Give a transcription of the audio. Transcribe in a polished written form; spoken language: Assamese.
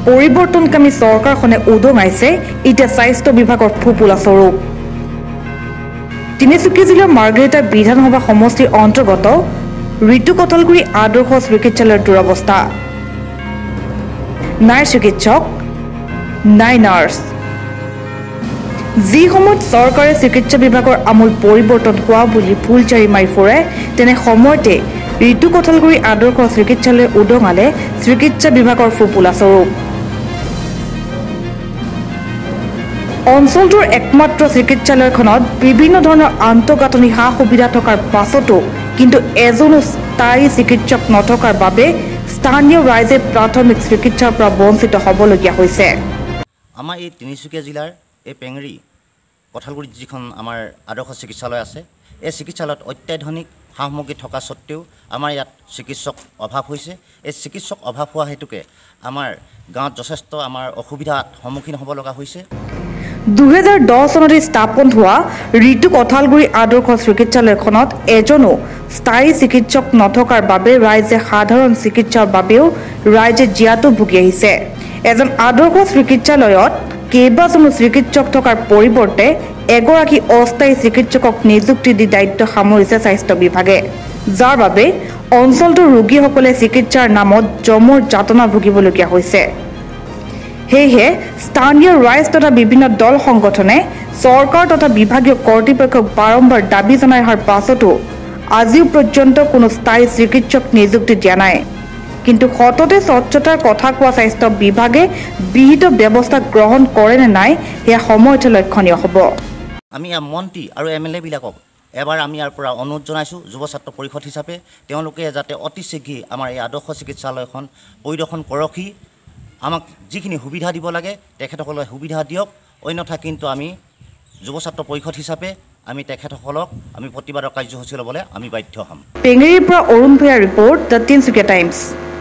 পৰিৱৰ্তনকামী চৰকাৰখনে উদঙাইছে এতিয়া স্বাস্থ্য বিভাগৰ ফুপুলা স্বৰূপ। তিনিচুকীয়া জিলাৰ মাৰ্ঘেৰিটা বিধানসভা সমষ্টিৰ অন্তৰ্গত ঋতু কঠালগুৰি আদৰ্শ চিকিৎসালয়ৰ দুৰৱস্থা। নাই চিকিৎসক, নাই নাৰ্ছ। যি সময়ত চৰকাৰে চিকিৎসা বিভাগৰ আমূল পৰিৱৰ্তন হোৱা বুলি ফুলচাৰি মাৰি ফুৰে, তেনে সময়তে ঋতু কঠালগুৰি আদৰ্শ চিকিৎসালয় উদঙালে চিকিৎসা বিভাগৰ ফুপুলা স্বৰূপ। অঞ্চলটোৰ একমাত্ৰ চিকিৎসালয়খনত বিভিন্ন ধৰণৰ আন্তঃগাঁথনি সা সুবিধা থকাৰ পাছতো কিন্তু এজনো স্থায়ী চিকিৎসক নথকাৰ বাবে স্থানীয় ৰাইজে প্ৰাথমিক চিকিৎসাৰ পৰা বঞ্চিত হ'বলগীয়া হৈছে। আমাৰ এই তিনিচুকীয়া জিলাৰ এই পেঙেৰি কঠালগুৰিত যিখন আমাৰ আদৰ্শ চিকিৎসালয় আছে, এই চিকিৎসালয়ত অত্যাধুনিক সা সামগ্ৰী থকা স্বত্বেও আমাৰ ইয়াত চিকিৎসক অভাৱ হৈছে। এই চিকিৎসক অভাৱ হোৱা হেতুকে আমাৰ গাঁৱত যথেষ্ট আমাৰ অসুবিধাৰ সন্মুখীন হ'ব লগা হৈছে। 2010 চনতে স্থাপন হোৱা ঋতু কঠালগুৰি আদৰ্শ চিকিৎসালয়খনত এজনো স্থায়ী চিকিৎসক নথকাৰ বাবে ৰাইজে সাধাৰণ চিকিৎসাৰ বাবেও ৰাইজে জীয়াতু ভুগি আহিছে। এজন আদৰ্শ চিকিৎসালয়ত কেইবাজনো চিকিৎসক থকাৰ পৰিৱৰ্তে এগৰাকী অস্থায়ী চিকিৎসকক নিযুক্তি দি দায়িত্ব সামৰিছে স্বাস্থ্য বিভাগে, যাৰ বাবে অঞ্চলটোৰ ৰোগীসকলে চিকিৎসাৰ নামত জমৰ যাতনা ভুগিবলগীয়া হৈছে। সেয়েহে স্থানীয় ৰাইজ তথা বিভিন্ন দল সংগঠনে চৰকাৰ তথা বিভাগীয় কৰ্তৃপক্ষক বাৰম্বাৰ দাবী জনাই অহাৰ পাছতো আজিও পৰ্যন্ত কোনো স্থায়ী চিকিৎসক নিযুক্তি দিয়া নাই। কিন্তু সততে স্বচ্ছতাৰ কথা কোৱা স্বাস্থ্য বিভাগে বিহিত ব্যৱস্থা গ্ৰহণ কৰে নে নাই সেয়া সময়তে লক্ষণীয় হ'ব। আমি মন্ত্ৰী আৰু MLA বিলাকক এবাৰ আমি ইয়াৰ পৰা অনুৰোধ জনাইছোঁ, যুৱ ছাত্ৰ পৰিষদ হিচাপে তেওঁলোকে যাতে অতি শীঘ্ৰে আমাৰ এই আদৰ্শ চিকিৎসালয়খন পৰিদৰ্শন কৰকহি, আমাক যিখিনি সুবিধা দিব লাগে তেখেতসকলে সুবিধা দিয়ক। অন্যথা কিন্তু আমি যুৱ ছাত্ৰ পৰিষদ হিচাপে আমি তেখেতসকলক আমি প্ৰতিবাদৰ কাৰ্যসূচী ল'বলৈ আমি বাধ্য হ'ম। পেঙেৰিৰ পৰা অৰুণ ভূঞাৰ ৰিপৰ্ট, দ্য তিনিচুকীয়া টাইমছ।